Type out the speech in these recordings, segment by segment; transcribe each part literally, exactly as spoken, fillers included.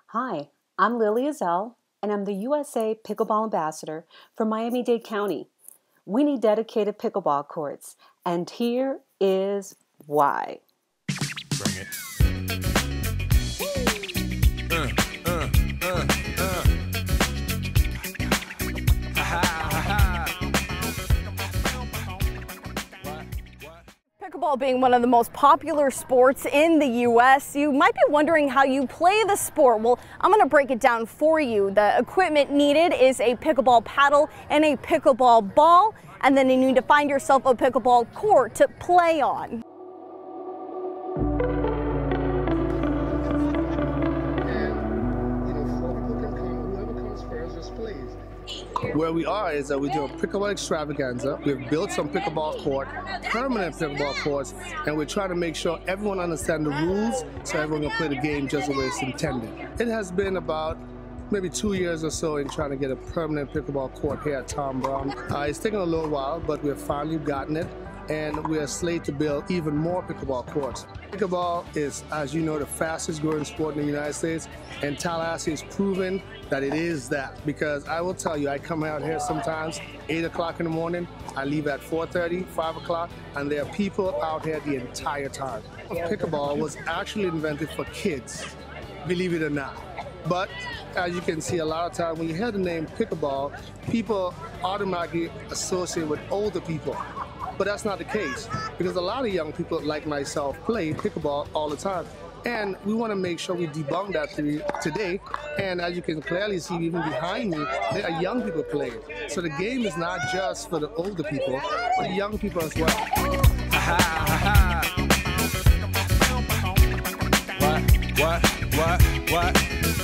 Hi, I'm Lily Azell, and I'm the U S A Pickleball Ambassador for Miami-Dade County. We need dedicated pickleball courts, and here is why. Bring it. Uh, uh, uh, uh. Ha, ha, ha, ha. What? What? Pickleball being one of the most popular sports in the U S, you might be wondering how you play the sport. Well, I'm going to break it down for you. The equipment needed is a pickleball paddle and a pickleball ball, and then you need to find yourself a pickleball court to play on. Where we are is that we do a pickleball extravaganza. We've built some pickleball court, permanent pickleball courts, and we're trying to make sure everyone understands the rules so everyone can play the game just the way it's intended. It has been about maybe two years or so in trying to get a permanent pickleball court here at Tom Brown. Uh, it's taken a little while, but we've finally gotten it, and we are slated to build even more pickleball courts. Pickleball is, as you know, the fastest growing sport in the United States, and Tallahassee has proven that it is that. Because I will tell you, I come out here sometimes eight o'clock in the morning, I leave at four thirty, five o'clock, and there are people out here the entire time. Pickleball was actually invented for kids, believe it or not. But as you can see, a lot of times when you hear the name pickleball, people automatically associate with older people. But that's not the case, because a lot of young people like myself play pickleball all the time. And we want to make sure we debunk that today. And as you can clearly see, even behind me, there are young people playing. So the game is not just for the older people, but the young people as well. What, what, what, what?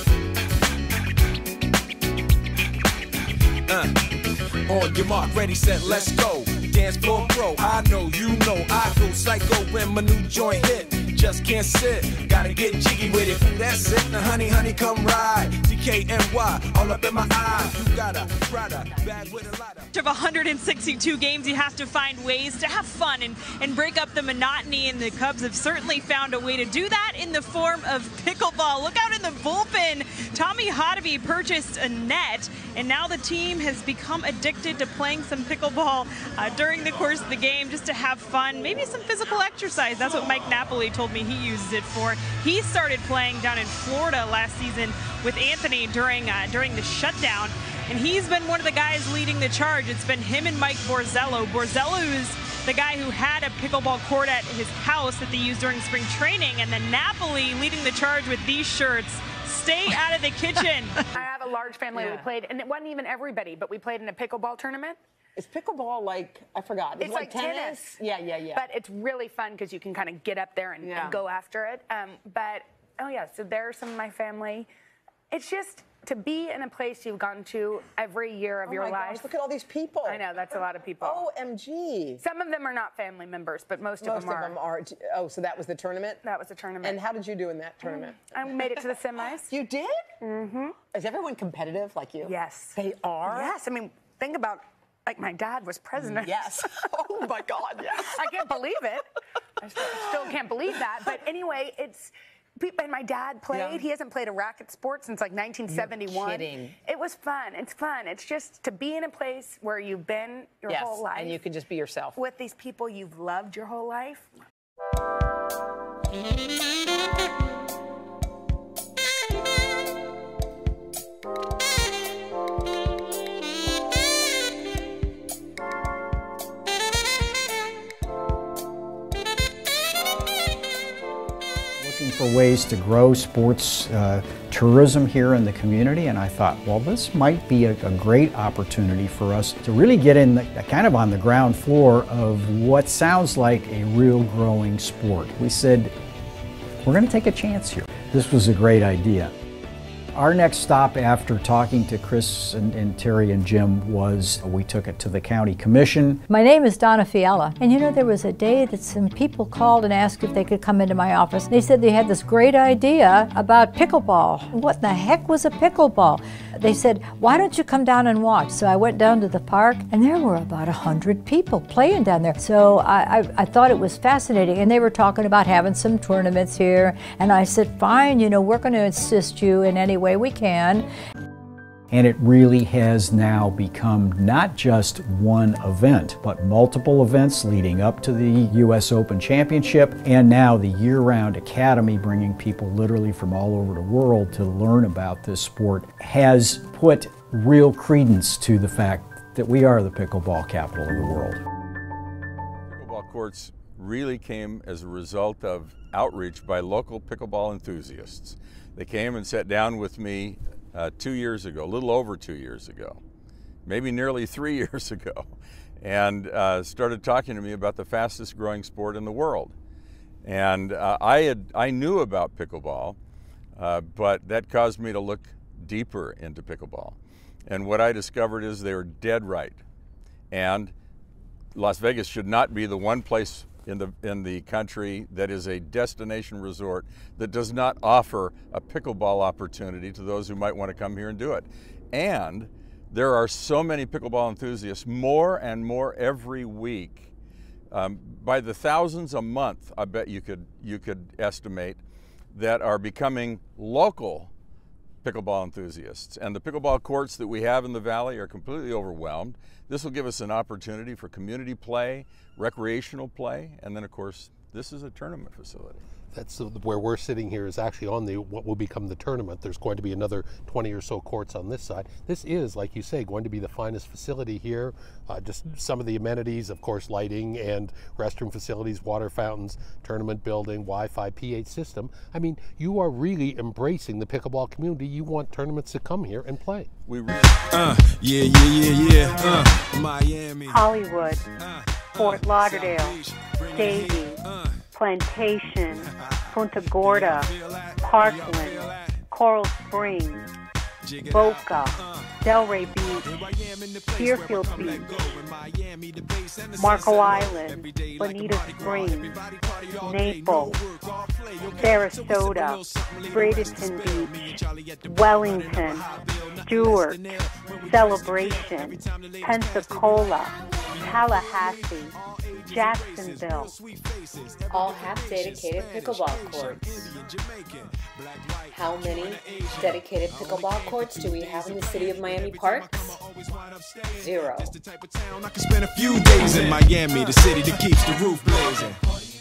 Uh, on your mark, ready, set, let's go. Dance floor pro, I know, you know, I go psycho when my new joint hit. Just can't sit, gotta get jiggy with it. Ooh, that's it, now honey, honey, come ride. D K N Y, all up in my eye. You got a Prada bag with a lighter. Of one hundred sixty-two games, you have to find ways to have fun and, and break up the monotony, and the Cubs have certainly found a way to do that in the form of pickleball. Look out in the bullpen. Tommy Hotovy purchased a net, and now the team has become addicted to playing some pickleball uh, during the course of the game just to have fun, maybe some physical exercise. That's what Mike Napoli told me he uses it for. He started playing down in Florida last season with Anthony during, uh, during the shutdown. And he's been one of the guys leading the charge. It's been him and Mike Borzello. Borzello is the guy who had a pickleball court at his house that they used during spring training. And then Napoli leading the charge with these shirts. Stay out of the kitchen. I have a large family. Yeah. We played, and it wasn't even everybody, but we played in a pickleball tournament. Is pickleball like, I forgot, is It's it like, like tennis? tennis. Yeah, yeah, yeah. But it's really fun because you can kind of get up there and, Yeah. and go after it. Um, but, oh yeah, so there's some of my family. It's just to be in a place you've gone to every year of oh your my life. Gosh, look at all these people. I know, that's a lot of people. O M G. Some of them are not family members, but most, Most of them are. of them are. Oh, so that was the tournament? That was the tournament. And how did you do in that tournament? I made it to the semis. You did? Mm-hmm. Is everyone competitive like you? Yes. They are? Yes, I mean, think about, like, my dad was president. Yes. Oh my God, yes. I can't believe it. I still, still can't believe that. But anyway, it's, and my dad played. Yeah. He hasn't played a racket sport since like nineteen seventy-one. You're kidding. It was fun. It's fun. It's just to be in a place where you've been your Yes, whole life. and you can just be yourself. With these people you've loved your whole life. Looking for ways to grow sports uh, tourism here in the community, and I thought, well, this might be a, a great opportunity for us to really get in the, kind of on the ground floor of what sounds like a real growing sport. We said, we're going to take a chance here. This was a great idea. Our next stop after talking to Chris and, and Terry and Jim was we took it to the county commission. My name is Donna Fiala, and you know, there was a day that some people called and asked if they could come into my office. They said they had this great idea about pickleball. What in the heck was a pickleball? They said, why don't you come down and watch? So I went down to the park, and there were about a hundred people playing down there. So I, I, I thought it was fascinating, and they were talking about having some tournaments here, and I said, fine, you know, we're going to assist you in any way we can. And it really has now become not just one event, but multiple events leading up to the U S Open Championship, and now the year-round academy bringing people literally from all over the world to learn about this sport has put real credence to the fact that we are the pickleball capital of the world. Pickleball courts really came as a result of outreach by local pickleball enthusiasts. They came and sat down with me uh, two years ago, a little over two years ago, maybe nearly three years ago, and uh, started talking to me about the fastest growing sport in the world. And uh, I, had, I knew about pickleball, uh, but that caused me to look deeper into pickleball. And what I discovered is they were dead right. And Las Vegas should not be the one place in the in the country that is a destination resort that does not offer a pickleball opportunity to those who might want to come here and do it. And there are so many pickleball enthusiasts, more and more every week, um, by the thousands a month, I bet you could you could estimate, that are becoming local pickleball enthusiasts. And the pickleball courts that we have in the valley are completely overwhelmed. This will give us an opportunity for community play, recreational play, and then of course this is a tournament facility. That's where we're sitting here, is actually on the what will become the tournament. There's going to be another twenty or so courts on this side. This is, like you say, going to be the finest facility here. Uh, just some of the amenities, of course, lighting and restroom facilities, water fountains, tournament building, Wi-Fi, P A system. I mean, you are really embracing the pickleball community. You want tournaments to come here and play. We really uh, yeah, yeah, yeah, yeah. Uh, Miami, Hollywood, uh, Fort Lauderdale, Davie, uh, Plantation, Punta Gorda, Parkland, Coral Springs, Boca, Delray Beach, Deerfield Beach, Marco Island, Bonita Springs, Naples, Sarasota, Bradenton Beach, Wellington, Stewart, Celebration, Pensacola, Tallahassee, Jacksonville. All have dedicated pickleball courts. How many dedicated pickleball courts do we have in the city of Miami Parks? Zero. I can spend a few days in Miami, the city that keeps the roof blazing.